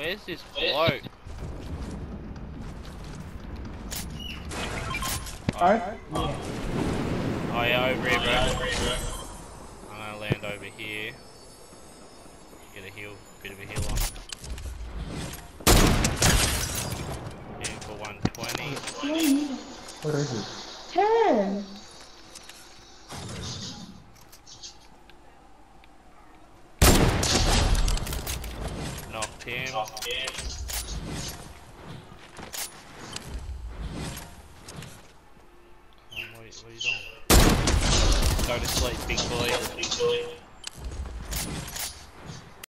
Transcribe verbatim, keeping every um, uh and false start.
Where's this bloke? Alright? Oh. Oh yeah, over here, bro. I'm gonna land over here. Get a heal, bit of a heal on. Shooting for one twenty. Where is it? ten! Knocked him. Oh, what, what are you doing? Go to sleep, big boy.